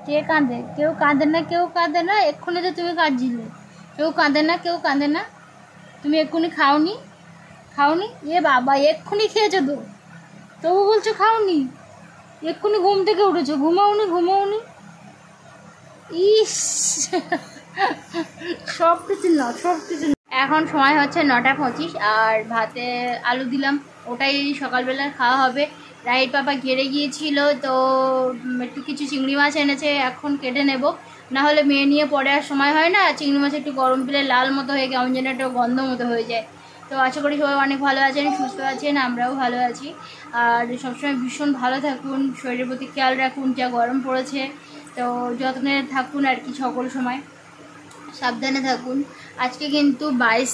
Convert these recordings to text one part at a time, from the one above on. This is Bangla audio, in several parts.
কে কাঁদে? কেউ কাঁদে না, কেউ কাঁদে না। এক্ষুনি তো তুমি কাঁদছিলে। কেউ কাঁদে না, কেউ কাঁদে না। তুমি এক্ষুনি খাওনি? খাওনি? এ বাবা, এক্ষুনি খেয়েছো তো, তবু বলছো খাওনি? এক্ষুনি ঘুম থেকে উঠেছো, ঘুমাওনি? ঘুমাওনি? ইস, সব কিছু না, সব কিছু। এখন সময় হচ্ছে 9:25 আর ভাতে আলু দিলাম, ওটাই সকালবেলা খাওয়া হবে। রাইট পাপা ঘেরে গিয়েছিল, তো একটু কিছু চিংড়ি মাছ এনেছে, এখন কেটে নেব। না হলে মেয়ে নিয়ে পরে আর সময় হয় না। চিংড়ি মাছ একটু গরম পেলে লাল মতো হয়ে কেমন যেন একটা গন্ধ মতো হয়ে যায়। তো আশা করি সবাই অনেক ভালো আছেন, সুস্থ আছেন, আমরাও ভালো আছি। আর সবসময় ভীষণ ভালো থাকুন, শরীরের প্রতি খেয়াল রাখুন, যা গরম পড়েছে। তো যত্নে থাকুন আর কি, সকল সময় সাবধানে থাকুন। আজকে কিন্তু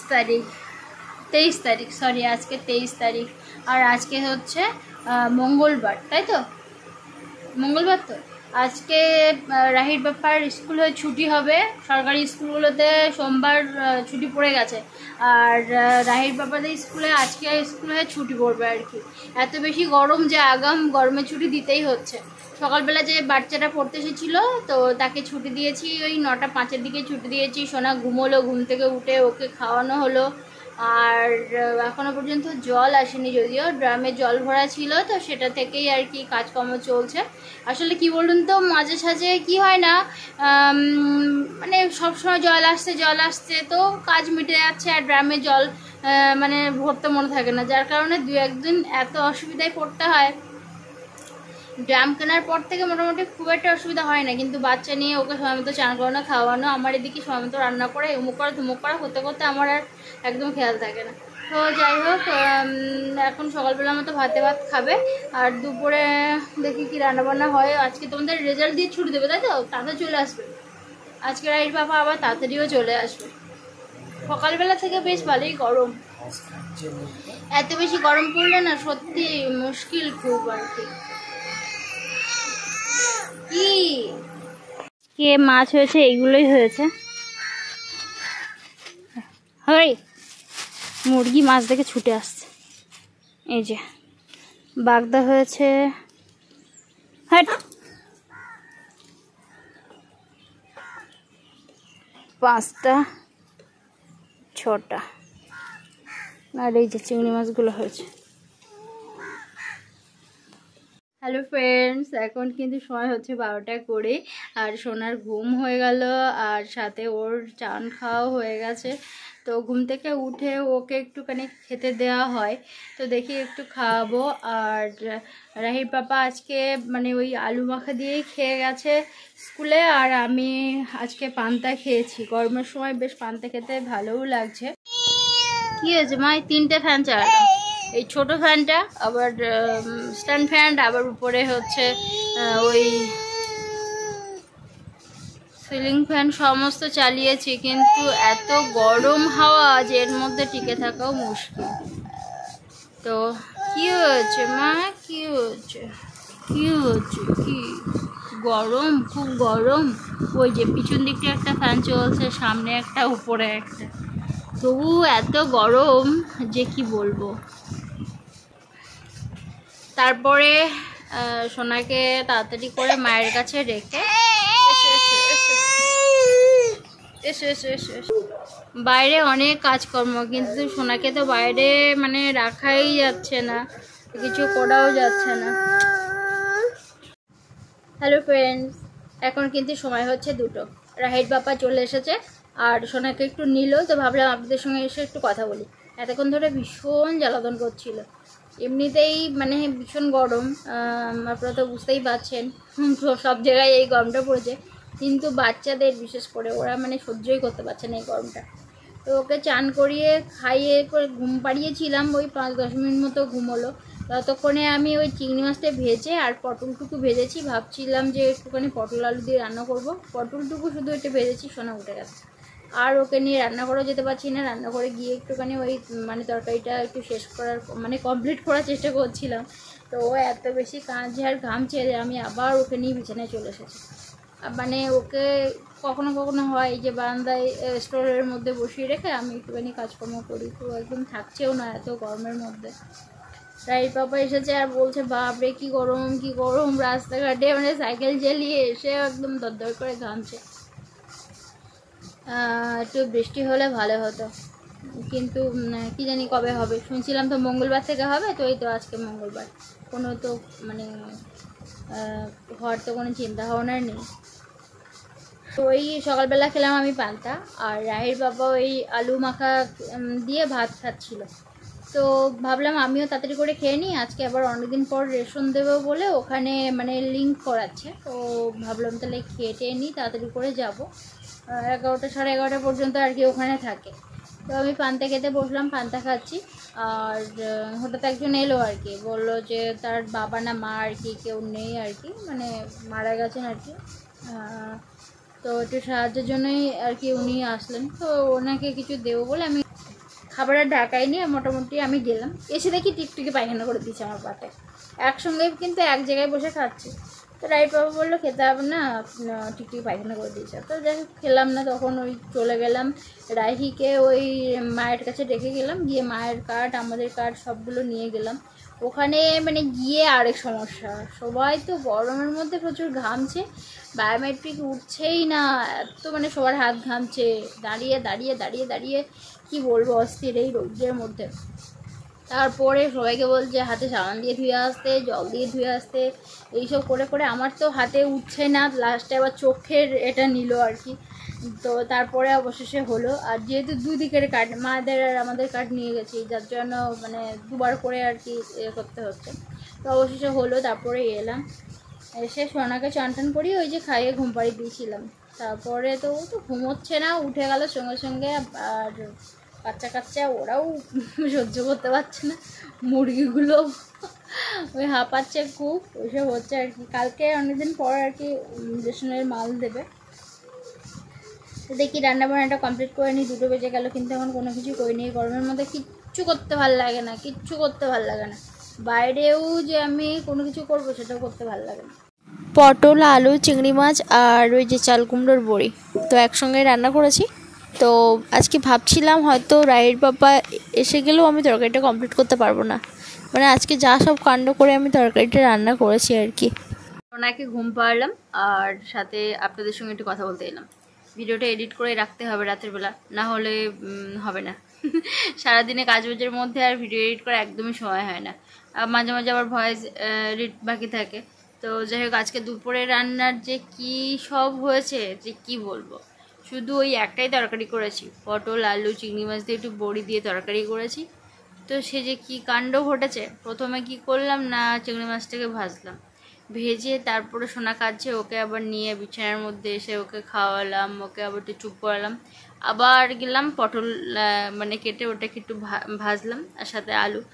23 তারিখ, সরি, আজকে 23 তারিখ। আর আজকে হচ্ছে মঙ্গলবার, তাই তো? মঙ্গলবার তো আজকে। রাহির বাপ্পার স্কুলে ছুটি হবে। সরকারি স্কুলগুলোতে সোমবার ছুটি পড়ে গেছে, আর রাহির বাপ্পাদের স্কুলে আজকে স্কুলে ছুটি পড়বে আর কি। এত বেশি গরম যে আগাম গরমের ছুটি দিতেই হচ্ছে। সকালবেলা যে বাচ্চাটা পড়তে এসেছিল, তো তাকে ছুটি দিয়েছি, ওই 9:05-এর দিকে ছুটি দিয়েছি। সোনা ঘুমোলো, ঘুম থেকে উঠে ওকে খাওয়ানো হলো। আর এখনো পর্যন্ত জল আসেনি, যদিও ড্রামে জল ভরা ছিল, তো সেটা থেকেই আর কি কাজকর্ম চলছে। আসলে কি বলুন তো, মাঝে সাঝে কি হয় না, মানে সবসময় জল আসছে, তো কাজ মিটে যাচ্ছে আর ড্রামে জল মানে ভরতে মনে থাকে না, যার কারণে 2-1 দিন এত অসুবিধায় পড়তে হয়। ড্রাম কেনার পর থেকে মোটামুটি খুব একটা অসুবিধা হয় না, কিন্তু বাচ্চা নিয়ে ওকে সময় মতো চান করানো, খাওয়ানো, আমার এদিকে সময় মতো রান্না করে উমুক করা ধুমুক করা করতে করতে আমার আর একদম খেয়াল থাকে না। তো যাই হোক, এখন সকালবেলার মতো ভাত খাবে, আর দুপুরে দেখি কি রান্নাবান্না হয়। আজকে তোমাদের রেজাল্ট দিয়ে ছুটি দেবে, তাই তো? তাড়াতাড়ি চলে আসবে আজকে রাইট বাবা, আবার তাড়াতাড়িও চলে আসবে। সকালবেলা থেকে বেশ ভালোই গরম। এত বেশি গরম পড়লে না সত্যি মুশকিল খুব আর কি। কি কে মাছ হয়েছে? এইগুলোই হয়েছে। হই, মুরগি মাছ দেখে ছুটে আসছে। এই যে বাগদা হয়েছে, হাট 5টা 6টা। আর এই যে চিংড়ি মাছগুলো হয়েছে। হ্যালো ফ্রেন্ডস, এখন কিন্তু সময় হচ্ছে 12টা করে, আর সোনার ঘুম হয়ে গেল, আর সাথে ওর চান খাওয়াও হয়ে গেছে। তো ঘুম থেকে উঠে ওকে একটুখানি খেতে দেওয়া হয়, তো দেখি একটু খাওয়াবো। আর রাহির পাপা আজকে মানে ওই আলু মাখা দিয়েই খেয়ে গেছে স্কুলে, আর আমি আজকে পান্তা খেয়েছি। গরমের সময় বেশ পান্তা খেতে ভালোও লাগছে। কি হয়েছে মা? 3টে ফ্যান চালালাম, এই ছোট ফ্যানটা, আবার স্ট্যান্ড ফ্যান, আবার উপরে হচ্ছে ওই সিলিং ফ্যান, সমস্ত চালিয়েছি, কিন্তু এত গরম হাওয়া যে এর মধ্যে টিকে থাকাও মুশকিল। তো কি হয়েছে মা? কি হয়েছে? কি হয়েছে? কি গরম, খুব গরম। ওই যে পিছন দিকটা একটা ফ্যান চলছে, সামনে একটা, উপরে একটা, তবু এত গরম যে কি বলবো। তারপরে সোনাকে তাড়াতাড়ি করে মায়ের কাছে রেখে বাইরে অনেক কাজকর্ম, কিন্তু সোনাকে তো বাইরে মানে রাখাই যাচ্ছে না, কিছু করাও যাচ্ছে না। হ্যালো ফ্রেন্ডস, এখন কিন্তু সময় হচ্ছে 2টো। রাহির বাবা চলে এসেছে, আর সোনাকে একটু নিল, তো ভাবলাম আপনাদের সঙ্গে এসে একটু কথা বলি। এতক্ষণ ধরে ভীষণ জ্বালাতন করছিল। এমনিতেই মানে ভীষণ গরম, আপনারা তো বুঝতেই পারছেন, সব জায়গায় এই গরমটা পড়েছে, কিন্তু বাচ্চাদের বিশেষ করে ওরা মানে সহ্যই করতে পারছে না এই গরমটা। তো ওকে চান করিয়ে খাইয়ে করে ঘুম পাড়িয়েছিলাম, ওই 5-10 মিনিট মতো ঘুমোলো। ততক্ষণে আমি ওই চিংড়ি মাছটা ভেজে আর পটলটুকু ভেজেছি, ভাবছিলাম যে একটুখানি পটল আলু দিয়ে রান্না করব। পটলটুকু শুধু একটু ভেজেছি, সোনা উঠে গেছে। আর ওকে নিয়ে রান্না করেও যেতে পারছি না, রান্না করে গিয়ে একটুখানি ওই মানে তরকারিটা একটু শেষ করার মানে কমপ্লিট করার চেষ্টা করছিলাম। তো ও এত বেশি কাঁদছে আর ঘামছে যে আমি আবার ওকে নিয়ে বিছানায় চলে এসেছি। মানে ওকে কখনো কখনো হয় যে বারান্দায় স্টোরের মধ্যে বসিয়ে রেখে আমি একটুখানি কাজকর্ম করি, তো একদম থাকছেও না এত গরমের মধ্যে। রাইট পাপা এসেছে আর বলছে বাপরে কি গরম রাস্তাঘাটে, মানে সাইকেল চালিয়ে এসে একদম দরদর করে ঘামছে। একটু বৃষ্টি হলে ভালো হতো, কিন্তু কি জানি কবে হবে। শুনছিলাম তো মঙ্গলবার থেকে হবে, তো এই তো আজকে মঙ্গলবার, কোনো তো মানে হওয়ার তো কোনো চিন্তা ভাবনার নেই। তো ওই সকালবেলা খেলাম আমি পান্তা, আর রাহির বাবা ওই আলু মাখা দিয়ে ভাত খাচ্ছিল। তো ভাবলাম আমিও তাড়াতাড়ি করে খেয়ে নিই, আজকে আবার অনেকদিন পর রেশন দেবো বলে ওখানে মানে লিঙ্ক করাচ্ছে, তো ভাবলাম তাহলে খেয়ে টেয়ে নিই, তাড়াতাড়ি করে যাব। 11টা সাড়ে 11টা পর্যন্ত আর কি ওখানে থাকে। তো আমি পান্তা খেতে বসলাম, পান্তা খাচ্ছি। আর হঠাৎ একজন এলো আর কি, বললো যে তার বাবা না মা আর কি কেউ নেই আর কি, মানে মারা গেছেন আর কি। তো একটু সাহায্যের জন্যই আর কি উনি আসলেন, তো ওনাকে কিছু দেবো বলে আমি খাবারের ঢাকাই নিয়ে মোটামুটি আমি গেলাম। এসে দেখি টিকটিকি পায়খানা করে দিচ্ছে আমার পাতে, একসঙ্গে কিন্তু এক জায়গায় বসে খাচ্ছি। তো রাইট বাবা বললো খেতে হবে না, টিকটিকি পায়খানা করে দিয়েছে। তো যাই হোক খেলাম না, তখন ওই চলে গেলাম রাহিকে ওই মায়ের কাছে ডেকে গেলাম, গিয়ে মায়ের কার্ড আমাদের কার্ড সবগুলো নিয়ে গেলাম। ওখানে মানে গিয়ে আরেক সমস্যা, সবাই তো গরমের মধ্যে প্রচুর ঘামছে, বায়োমেট্রিক উঠছেই না, এত মানে সবার হাত ঘামছে, দাঁড়িয়ে দাঁড়িয়ে দাঁড়িয়ে দাঁড়িয়ে কি বলবো অস্থির এই রোদের মধ্যে। তারপরে সবাইকে বলছে হাতে সাবান দিয়ে ধুয়ে আসতে, জল দিয়ে ধুয়ে আসতে, এইসব করে করে আমার তো হাতে উঠছে না, লাস্টে আবার চোখের এটা নিল আর কি। তো তারপরে অবশেষে হলো, আর যেহেতু দুদিকের কার্ড মাদের আর আমাদের কার্ড নিয়ে গেছি, যার জন্য মানে দুবার করে আর কি করতে হচ্ছে। তো অবশেষে হলো, তারপরে এলাম, এসে সোনাকে চান টান করি, ওই যে খাইয়ে ঘুম পাড়ি দিয়েছিলাম। তারপরে তো ও তো ঘুমোচ্ছে না, উঠে গেল সঙ্গে সঙ্গে। আর বাচ্চা কাচ্চা ওরাও সহ্য করতে পারছে না, মুরগিগুলো ওই হাঁপাচ্ছে খুব, ওইসব হচ্ছে আর কি। কালকে অনেকদিন পর আর কি রেশনের মাল দেবে, দেখি রান্নাবান্নাটা কমপ্লিট করে নিই। 2টো বেজে গেল, কিন্তু এখন কোনো কিছু করিনি। গরমের মধ্যে কিচ্ছু করতে ভালো লাগে না, কিচ্ছু করতে ভালো লাগে না, বাইরেও যে আমি কোনো কিছু করবো সেটাও করতে ভালো লাগে না। পটল, আলু, চিংড়ি মাছ আর ওই যে চাল কুমড়োর বড়ি তো একসঙ্গে রান্না করেছি। তো আজকে ভাবছিলাম হয়তো রায়ের বাবা এসে গেলেও আমি তরকারিটা কমপ্লিট করতে পারবো না, মানে আজকে যা সব কাণ্ড করে আমি তরকারিটা রান্না করেছি আর কি। ওনাকে ঘুম পাড়লাম আর সাথে আপনাদের সঙ্গে একটু কথা বলতে এলাম। ভিডিওটা এডিট করে রাখতে হবে রাতের বেলা, না হলে হবে না। সারাদিনে কাজবাজের মধ্যে আর ভিডিও এডিট করা একদমই সময় হয় না, মাঝে মাঝে আবার ভয়েস এডিট বাকি থাকে। তো যাই হোক আজকে দুপুরে রান্নার যে কি সব হয়েছে যে কি বলবো, শুধু ওই একটাই তরকারি করেছি, পটল আলু চিংড়ি মাছ দিয়ে একটু বড়ি দিয়ে তরকারি করেছি। তো সে যে কি কাণ্ড ঘটেছে, প্রথমে কি করলাম না চিংড়ি মাছটাকে ভাজলাম, ভেজে তারপরে সোনা কাচ্ছে, ওকে আবার নিয়ে বিছানার মধ্যে এসে ওকে খাওয়ালাম, ওকে আবার একটু চুপ করালাম, আবার গেলাম পটল মানে কেটে ওটাকে একটু ভাজলাম, আর সাথে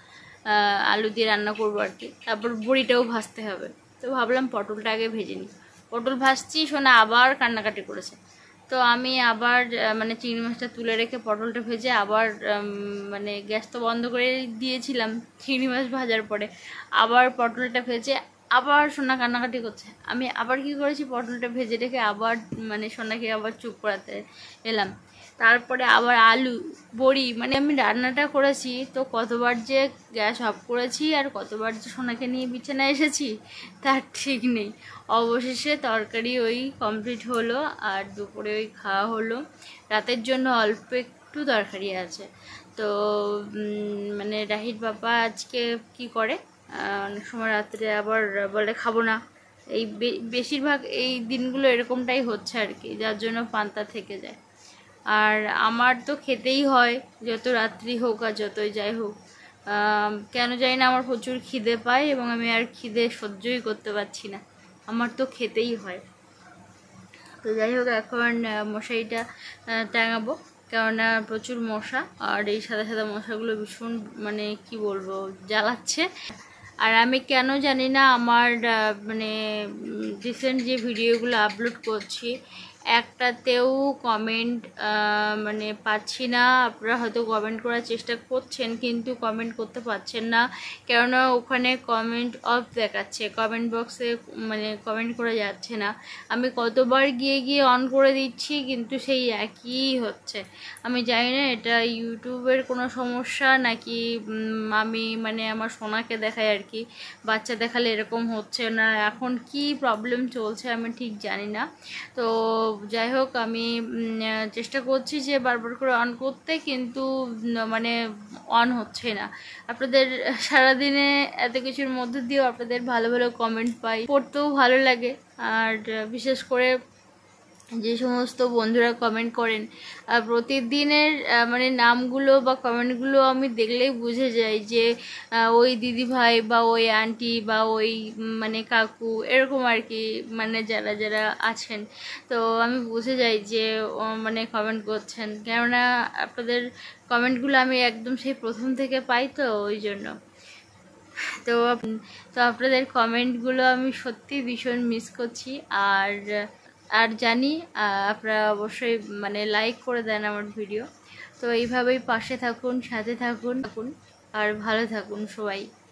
আলু দিয়ে রান্না করবো আর কি। তারপর বড়িটাও ভাজতে হবে, তো ভাবলাম পটলটা আগে ভেজে নিই। পটল ভাজছি, সোনা আবার কান্নাকাটি করেছে। তো আমি আবার মানে চিংড়ি মাছটা তুলে রেখে পটলটা ভেজে আবার মানে গ্যাস তো বন্ধ করে দিয়েছিলাম চিংড়ি মাছ ভাজার পরে, আবার পটলটা ভেজে আবার সোনা কান্নাকাটি করছে। আমি আবার কি করেছি, পটলটা ভেজে রেখে আবার মানে সোনাকে আবার চুপ করাতে এলাম। তারপরে আবার আলু বড়ি, মানে আমি রান্নাটা করেছি তো কতবার যে গ্যাস অফ করেছি আর কতবার যে সোনাকে নিয়ে বিছানায় এসেছি তার ঠিক নেই। অবশেষে তরকারি ওই কমপ্লিট হলো, আর দুপুরে ওই খাওয়া হলো। রাতের জন্য অল্প একটু তরকারি আছে। তো মানে রাহির বাবা আজকে কি করে, অনেক সময় রাত্রে আবার বলে খাবো না, এই বেশিরভাগ এই দিনগুলো এরকমটাই হচ্ছে আর কি, যার জন্য পান্তা থেকে যায়। আর আমার তো খেতেই হয়, যত রাত্রি হোক আর যতই যাই হোক, কেন জানি না আমার প্রচুর খিদে পায় এবং আমি আর খিদে সহ্যই করতে পারছি না, আমার তো খেতেই হয়। তো যাই হোক এখন মশারিটা টাঙাবো, কেননা প্রচুর মশা, আর এই সাদা সাদা মশাগুলো ভীষণ মানে কি বলবো জ্বালাচ্ছে। আর আমি কেন জানি না আমার মানে রিসেন্ট যে ভিডিওগুলো আপলোড করছি একটাতেও কমেন্ট মানে পাচ্ছি না। আপনারা হয়তো কমেন্ট করার চেষ্টা করছেন কিন্তু কমেন্ট করতে পারছেন না, কেননা ওখানে কমেন্ট অফ দেখাচ্ছে, কমেন্ট বক্সে মানে কমেন্ট করা যাচ্ছে না। আমি কতবার গিয়ে গিয়ে অন করে দিচ্ছি কিন্তু সেই একই হচ্ছে। আমি জানি না এটা ইউটিউবের কোনো সমস্যা নাকি আমি মানে আমার সোনাকে দেখাই আর কি, বাচ্চা দেখালে এরকম হচ্ছে না, এখন কি প্রবলেম চলছে আমি ঠিক জানি না। তো যাই হোক, আমি চেষ্টা করছি যে বারবার করে অন করতে, কিন্তু মানে অন হচ্ছে না। আপনাদের সারাদিনে এত কিছুর মধ্যে দিয়েও আপনাদের ভালো ভালো কমেন্ট পাই, পড়তেও ভালো লাগে। আর বিশেষ করে যে সমস্ত বন্ধুরা কমেন্ট করেন প্রতিদিনের মানে নামগুলো বা কমেন্টগুলো আমি দেখলেই বুঝে যাই যে ওই দিদি ভাই বা ওই আন্টি বা ওই মানে কাকু এরকম আর কি, মানে যারা যারা আছেন, তো আমি বুঝে যাই যে মানে কমেন্ট করছেন, কেননা আপনাদের কমেন্টগুলো আমি একদম সেই প্রথম থেকে পাই, তো ওই জন্য। তো তো আপনাদের কমেন্টগুলো আমি সত্যি ভীষণ মিস করছি। আর আর জানি আপনারা অবশ্যই মানে লাইক করে দেন আমার ভিডিও। তো এইভাবেই পাশে থাকুন, সাথে থাকুন, আর ভালো থাকুন সবাই।